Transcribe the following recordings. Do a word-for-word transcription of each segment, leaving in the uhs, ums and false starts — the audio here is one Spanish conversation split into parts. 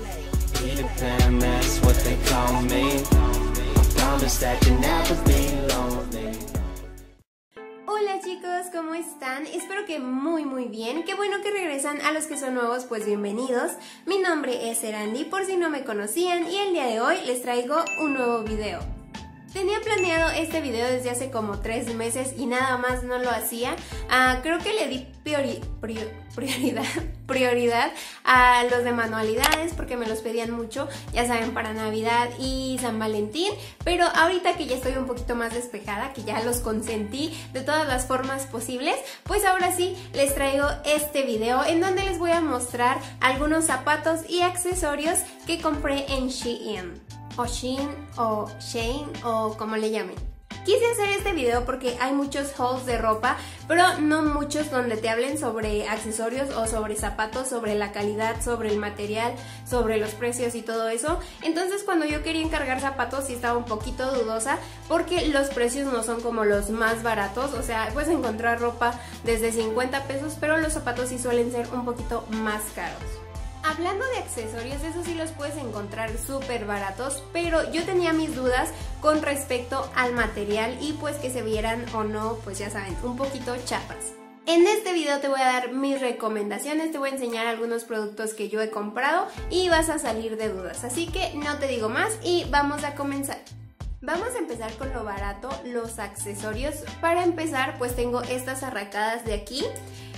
Hola chicos, ¿cómo están? Espero que muy muy bien. Qué bueno que regresan. A los que son nuevos, pues bienvenidos. Mi nombre es Erandi, por si no me conocían, y el día de hoy les traigo un nuevo video. Tenía planeado este video desde hace como tres meses y nada más no lo hacía. Uh, creo que le di priori, prior, prioridad, prioridad a los de manualidades porque me los pedían mucho, ya saben, para Navidad y San Valentín. Pero ahorita que ya estoy un poquito más despejada, que ya los consentí de todas las formas posibles, pues ahora sí les traigo este video en donde les voy a mostrar algunos zapatos y accesorios que compré en Shein. O Shein, o Shein, o como le llamen. Quise hacer este video porque hay muchos hauls de ropa, pero no muchos donde te hablen sobre accesorios o sobre zapatos, sobre la calidad, sobre el material, sobre los precios y todo eso. Entonces cuando yo quería encargar zapatos sí estaba un poquito dudosa porque los precios no son como los más baratos. O sea, puedes encontrar ropa desde cincuenta pesos, pero los zapatos sí suelen ser un poquito más caros. Hablando de accesorios, eso sí los puedes encontrar súper baratos, pero yo tenía mis dudas con respecto al material y pues que se vieran o no, pues ya saben, un poquito chafas. En este video te voy a dar mis recomendaciones, te voy a enseñar algunos productos que yo he comprado y vas a salir de dudas, así que no te digo más y vamos a comenzar. Vamos a empezar con lo barato, los accesorios. Para empezar, pues tengo estas arracadas de aquí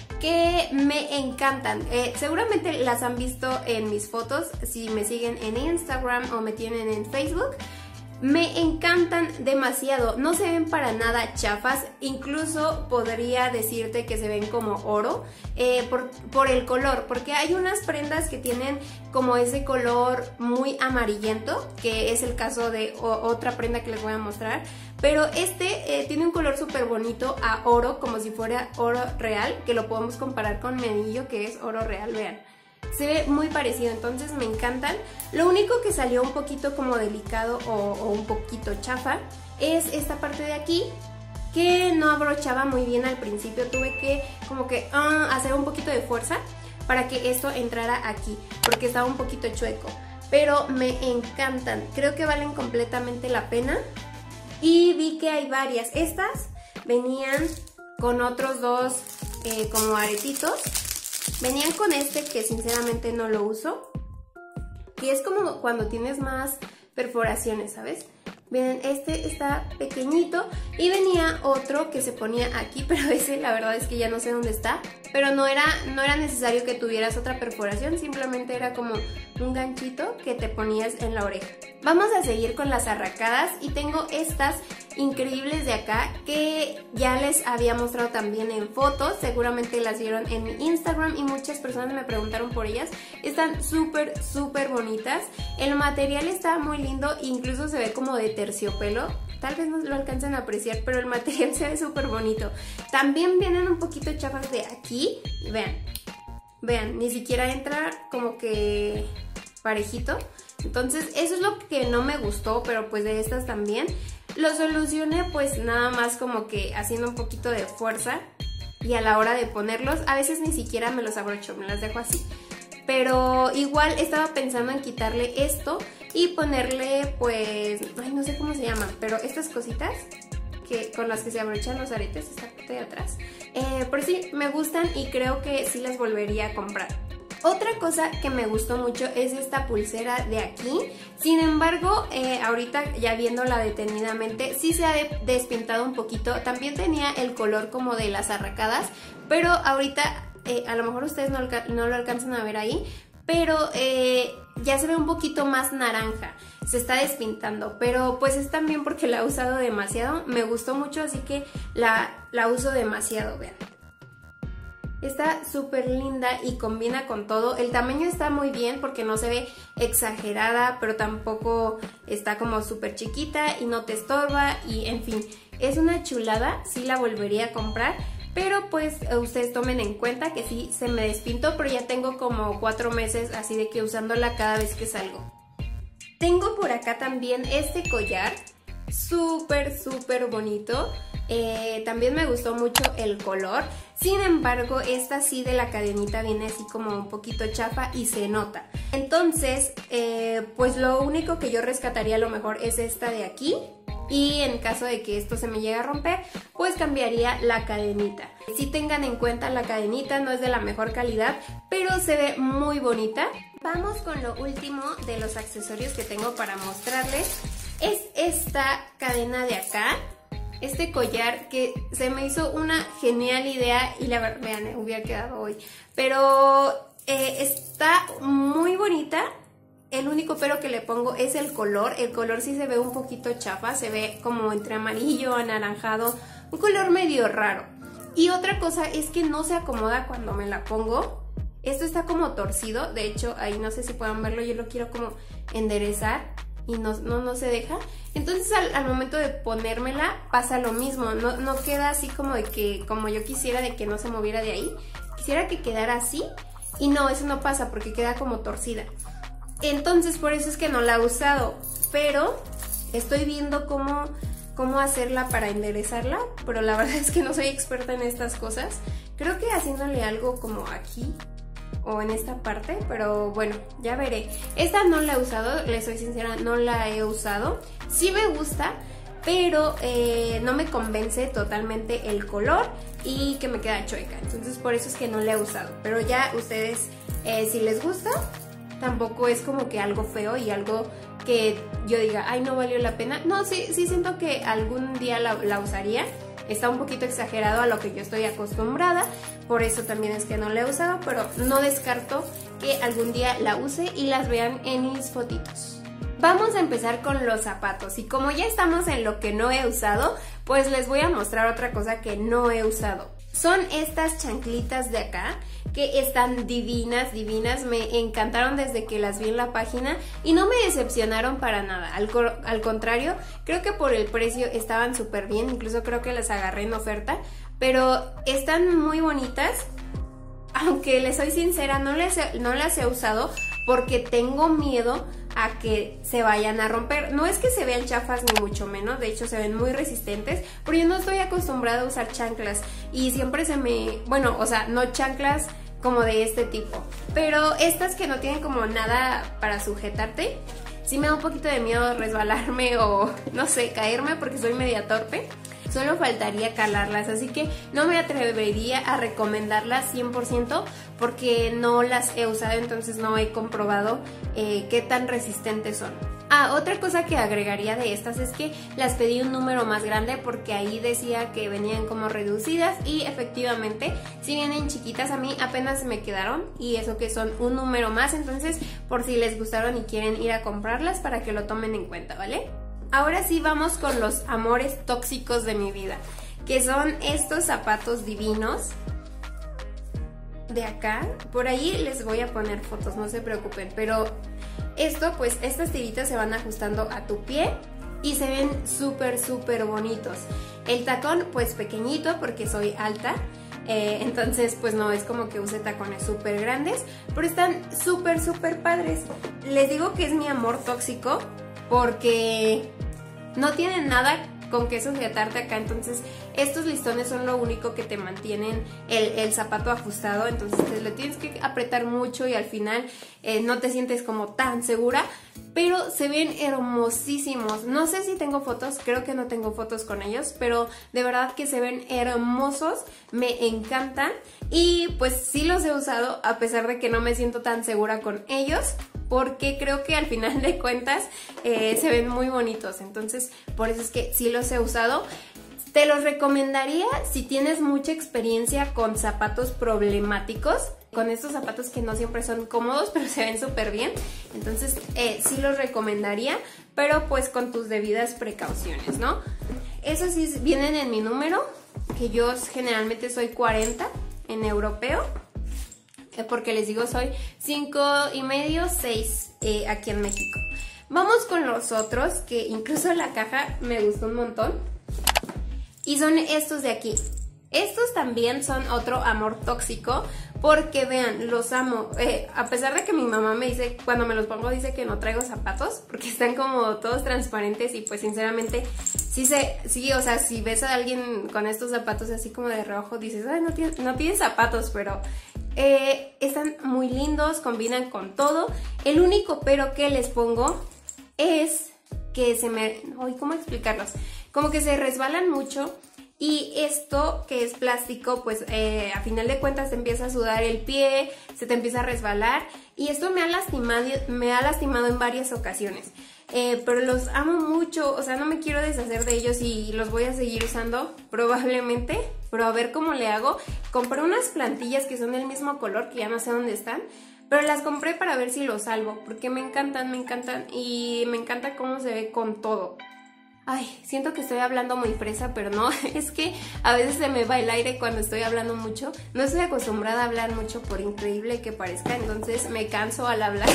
que me encantan. Eh, seguramente las han visto en mis fotos si me siguen en Instagram o me tienen en Facebook. Me encantan demasiado, no se ven para nada chafas, incluso podría decirte que se ven como oro eh, por, por el color, porque hay unas prendas que tienen como ese color muy amarillento, que es el caso de o, otra prenda que les voy a mostrar, pero este eh, tiene un color súper bonito a oro, como si fuera oro real, que lo podemos comparar con mi anillo que es oro real, vean. Se ve muy parecido, entonces me encantan. Lo único que salió un poquito como delicado o, o un poquito chafa es esta parte de aquí, que no abrochaba muy bien al principio. Tuve que como que uh, hacer un poquito de fuerza para que esto entrara aquí, porque estaba un poquito chueco. Pero me encantan, creo que valen completamente la pena. Y vi que hay varias. Estas venían con otros dos eh, como aretitos. Venían con este que sinceramente no lo uso, que es como cuando tienes más perforaciones, ¿sabes? Miren, este está pequeñito y venía otro que se ponía aquí, pero ese la verdad es que ya no sé dónde está. Pero no era, no era necesario que tuvieras otra perforación, simplemente era como un ganchito que te ponías en la oreja. Vamos a seguir con las arracadas y tengo estas increíbles de acá que ya les había mostrado también en fotos, seguramente las vieron en mi Instagram y muchas personas me preguntaron por ellas. Están súper súper bonitas, el material está muy lindo, incluso se ve como de terciopelo, tal vez no lo alcancen a apreciar, pero el material se ve súper bonito. También vienen un poquito chafas de aquí, vean, vean, ni siquiera entra como que parejito. Entonces eso es lo que no me gustó, pero pues de estas también. Lo solucioné pues nada más como que haciendo un poquito de fuerza y a la hora de ponerlos, a veces ni siquiera me los abrocho, me las dejo así. Pero igual estaba pensando en quitarle esto y ponerle pues, ay no sé cómo se llaman, pero estas cositas que con las que se abrochan los aretes, esta parte de atrás. Eh, pero sí, me gustan y creo que sí las volvería a comprar. Otra cosa que me gustó mucho es esta pulsera de aquí. Sin embargo, eh, ahorita ya viéndola detenidamente, sí se ha de despintado un poquito. También tenía el color como de las arracadas, pero ahorita eh, a lo mejor ustedes no, no lo alcanzan a ver ahí, pero eh, ya se ve un poquito más naranja. Se está despintando, pero pues es también porque la he usado demasiado. Me gustó mucho, así que la, la uso demasiado, vean. Está súper linda y combina con todo. El tamaño está muy bien porque no se ve exagerada, pero tampoco está como súper chiquita y no te estorba y en fin, es una chulada, sí la volvería a comprar. Pero pues ustedes tomen en cuenta que sí se me despintó, pero ya tengo como cuatro meses así de que usándola cada vez que salgo. Tengo por acá también este collar, súper súper bonito. Eh, también me gustó mucho el color. Sin embargo, esta sí de la cadenita viene así como un poquito chafa y se nota. Entonces, eh, pues lo único que yo rescataría a lo mejor es esta de aquí. Y en caso de que esto se me llegue a romper, pues cambiaría la cadenita. Sí tengan en cuenta, la cadenita no es de la mejor calidad, pero se ve muy bonita. Vamos con lo último de los accesorios que tengo para mostrarles. Es esta cadena de acá. Este collar que se me hizo una genial idea y la verdad, vean, hubiera quedado hoy. Pero eh, está muy bonita. El único pero que le pongo es el color. El color sí se ve un poquito chafa, se ve como entre amarillo, anaranjado, un color medio raro. Y otra cosa es que no se acomoda cuando me la pongo. Esto está como torcido, de hecho ahí no sé si puedan verlo, yo lo quiero como enderezar y no, no, no se deja. Entonces al, al momento de ponérmela pasa lo mismo, no, no queda así como de que, como yo quisiera, de que no se moviera de ahí. Quisiera que quedara así y no, eso no pasa porque queda como torcida. Entonces por eso es que no la he usado, pero estoy viendo cómo, cómo hacerla para enderezarla, pero la verdad es que no soy experta en estas cosas. Creo que haciéndole algo como aquí o en esta parte, pero bueno, ya veré. Esta no la he usado, les soy sincera, no la he usado. Sí me gusta, pero eh, no me convence totalmente el color y que me queda chueca. Entonces por eso es que no la he usado, pero ya ustedes, eh, si les gusta, tampoco es como que algo feo y algo que yo diga, ay, no valió la pena. No, sí, sí siento que algún día la, la usaría. Está un poquito exagerado a lo que yo estoy acostumbrada, por eso también es que no la he usado, pero no descarto que algún día la use y las vean en mis fotitos. Vamos a empezar con los zapatos y como ya estamos en lo que no he usado, pues les voy a mostrar otra cosa que no he usado. Son estas chanclitas de acá, que están divinas, divinas, me encantaron desde que las vi en la página y no me decepcionaron para nada, al, al contrario, creo que por el precio estaban súper bien, incluso creo que las agarré en oferta, pero están muy bonitas, aunque les soy sincera, no las he, no las he usado porque tengo miedo a que se vayan a romper. No es que se vean chafas ni mucho menos, de hecho se ven muy resistentes, pero yo no estoy acostumbrada a usar chanclas y siempre se me, bueno, o sea, no chanclas como de este tipo, pero estas que no tienen como nada para sujetarte, sí me da un poquito de miedo resbalarme o no sé, caerme porque soy media torpe. Solo faltaría calarlas, así que no me atrevería a recomendarlas cien por ciento porque no las he usado, entonces no he comprobado eh, qué tan resistentes son. Ah, otra cosa que agregaría de estas es que las pedí un número más grande porque ahí decía que venían como reducidas y efectivamente si vienen chiquitas a mí apenas me quedaron y eso que son un número más, entonces por si les gustaron y quieren ir a comprarlas para que lo tomen en cuenta, ¿vale? Ahora sí vamos con los amores tóxicos de mi vida, que son estos zapatos divinos de acá. Por ahí les voy a poner fotos, no se preocupen, pero esto, pues estas tiritas se van ajustando a tu pie y se ven súper súper bonitos. El tacón pues pequeñito porque soy alta, eh, entonces pues no es como que use tacones súper grandes, pero están súper súper padres. Les digo que es mi amor tóxico porque no tienen nada con que sujetarte acá, entonces estos listones son lo único que te mantienen el, el zapato ajustado, entonces te lo tienes que apretar mucho y al final eh, no te sientes como tan segura, pero se ven hermosísimos. No sé si tengo fotos, creo que no tengo fotos con ellos, pero de verdad que se ven hermosos, me encantan y pues sí los he usado a pesar de que no me siento tan segura con ellos, porque creo que al final de cuentas eh, se ven muy bonitos, entonces por eso es que sí los he usado. Te los recomendaría si tienes mucha experiencia con zapatos problemáticos, con estos zapatos que no siempre son cómodos pero se ven súper bien, entonces eh, sí los recomendaría, pero pues con tus debidas precauciones, ¿no? Esos sí vienen en mi número, que yo generalmente soy cuarenta en europeo, porque les digo soy cinco y medio, seis eh, aquí en México. Vamos con los otros, que incluso la caja me gustó un montón, y son estos de aquí. Estos también son otro amor tóxico porque vean, los amo, eh, a pesar de que mi mamá me dice, cuando me los pongo dice que no traigo zapatos porque están como todos transparentes y pues sinceramente sí, se, sí, o sea, si ves a alguien con estos zapatos así como de rojo, dices, ay, no tiene, no tiene zapatos, pero eh, están muy lindos, combinan con todo. El único pero que les pongo es que se me... Ay, ¿cómo explicarlos? Como que se resbalan mucho. Y esto que es plástico, pues eh, a final de cuentas te empieza a sudar el pie, se te empieza a resbalar. Y esto me ha lastimado, me ha lastimado en varias ocasiones. Eh, pero los amo mucho, o sea, no me quiero deshacer de ellos y los voy a seguir usando probablemente. Pero a ver cómo le hago. Compré unas plantillas que son del mismo color, que ya no sé dónde están. Pero las compré para ver si los salvo, porque me encantan, me encantan. Y me encanta cómo se ve con todo. Ay, siento que estoy hablando muy fresa, pero no, es que a veces se me va el aire cuando estoy hablando mucho. No estoy acostumbrada a hablar mucho, por increíble que parezca, entonces me canso al hablar.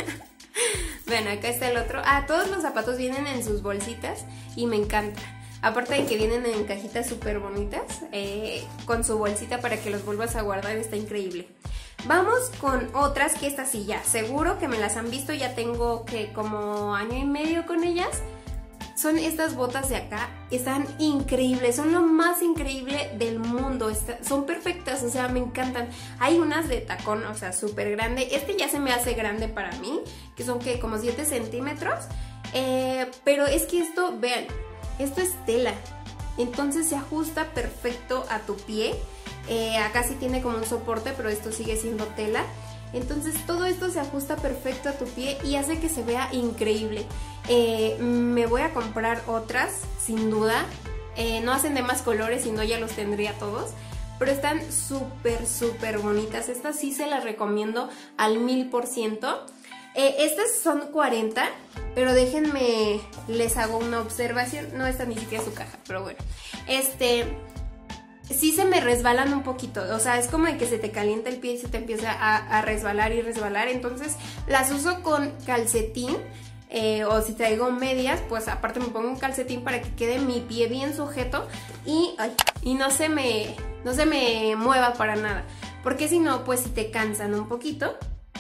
Bueno, acá está el otro. Ah, todos los zapatos vienen en sus bolsitas y me encanta. Aparte de que vienen en cajitas súper bonitas, eh, con su bolsita para que los vuelvas a guardar, está increíble. Vamos con otras que estas sí ya, seguro que me las han visto, ya tengo que como año y medio con ellas. Son estas botas de acá, están increíbles, son lo más increíble del mundo, Está, son perfectas, o sea, me encantan. Hay unas de tacón, o sea, súper grande, este ya se me hace grande para mí, que son que como siete centímetros, eh, pero es que esto, vean, esto es tela, entonces se ajusta perfecto a tu pie, eh, acá sí tiene como un soporte, pero esto sigue siendo tela. Entonces todo esto se ajusta perfecto a tu pie y hace que se vea increíble. Eh, me voy a comprar otras, sin duda. Eh, no hacen de más colores, si no ya los tendría todos. Pero están súper, súper bonitas. Estas sí se las recomiendo al mil por ciento. Eh, estas son cuarenta, pero déjenme, les hago una observación. No, esta ni siquiera es su caja, pero bueno. Este... Sí se me resbalan un poquito, o sea, es como de que se te calienta el pie y se te empieza a, a resbalar y resbalar, entonces las uso con calcetín, eh, o si traigo medias, pues aparte me pongo un calcetín para que quede mi pie bien sujeto y, ay, y no se me, no se me mueva para nada, porque si no, pues si te cansan un poquito.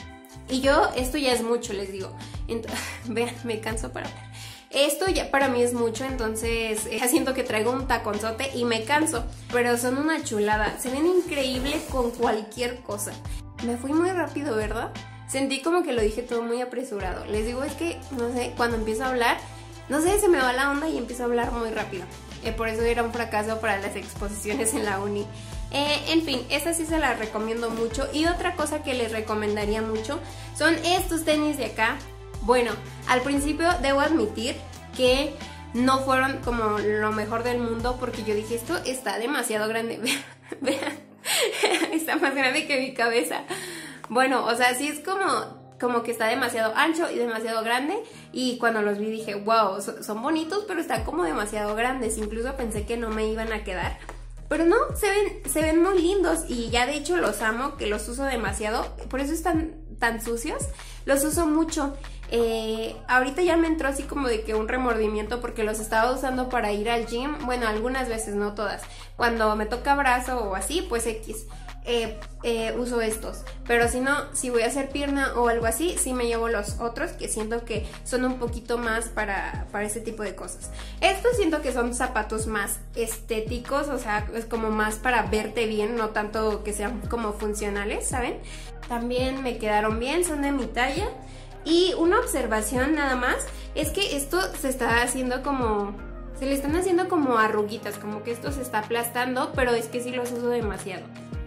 Y yo, esto ya es mucho, les digo, entonces, vean, me canso para hablar. Esto ya para mí es mucho, entonces eh, siento que traigo un taconzote y me canso, pero son una chulada, se ven increíbles con cualquier cosa. Me fui muy rápido, ¿verdad? Sentí como que lo dije todo muy apresurado. Les digo, es que, no sé, cuando empiezo a hablar, no sé, se me va la onda y empiezo a hablar muy rápido. Eh, por eso era un fracaso para las exposiciones en la uni. Eh, en fin, esta sí se la recomiendo mucho. Y otra cosa que les recomendaría mucho son estos tenis de acá. Bueno, al principio debo admitir que no fueron como lo mejor del mundo porque yo dije, esto está demasiado grande. Vean, vean, está más grande que mi cabeza. Bueno, o sea, sí es como, como que está demasiado ancho y demasiado grande. Y cuando los vi dije, wow, son bonitos, pero están como demasiado grandes. Incluso pensé que no me iban a quedar. Pero no, se ven, se ven muy lindos y ya de hecho los amo, que los uso demasiado. Por eso están tan sucios. Los uso mucho. Eh, ahorita ya me entró así como de que un remordimiento porque los estaba usando para ir al gym. Bueno, algunas veces, no todas. Cuando me toca brazo o así, pues X. Eh, eh, uso estos, pero si no, si voy a hacer pierna o algo así, sí me llevo los otros que siento que son un poquito más para, para ese tipo de cosas. Estos siento que son zapatos más estéticos, o sea, es como más para verte bien, no tanto que sean como funcionales, ¿saben? También me quedaron bien, son de mi talla. Y una observación nada más, es que esto se está haciendo como... se le están haciendo como arruguitas, como que esto se está aplastando, pero es que sí los uso demasiado.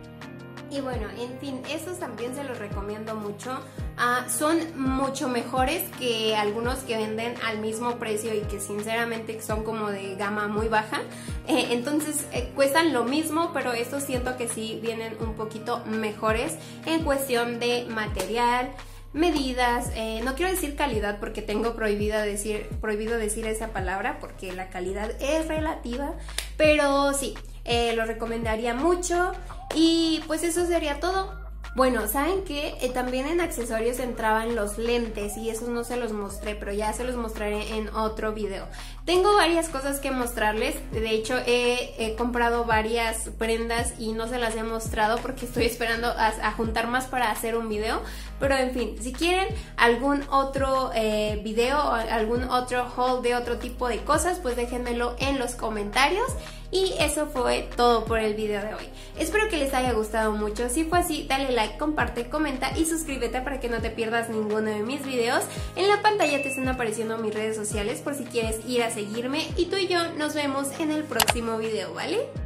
Y bueno, en fin, estos también se los recomiendo mucho. Uh, son mucho mejores que algunos que venden al mismo precio y que sinceramente son como de gama muy baja. Eh, entonces eh, cuestan lo mismo, pero estos siento que sí vienen un poquito mejores en cuestión de material, medidas, eh, no quiero decir calidad porque tengo prohibida decir, prohibido decir esa palabra porque la calidad es relativa, pero sí, eh, lo recomendaría mucho. Y pues eso sería todo. Bueno, ¿saben qué? Eh, también en accesorios entraban los lentes y esos no se los mostré, pero ya se los mostraré en otro video. Tengo varias cosas que mostrarles, de hecho he, he comprado varias prendas y no se las he mostrado porque estoy esperando a, a juntar más para hacer un video. Pero en fin, si quieren algún otro eh, video o algún otro haul de otro tipo de cosas, pues déjenmelo en los comentarios. Y eso fue todo por el video de hoy. Espero que les haya gustado mucho. Si fue así, dale like, comparte, comenta y suscríbete para que no te pierdas ninguno de mis videos. En la pantalla te están apareciendo mis redes sociales por si quieres ir a seguirme. Y tú y yo nos vemos en el próximo video, ¿vale?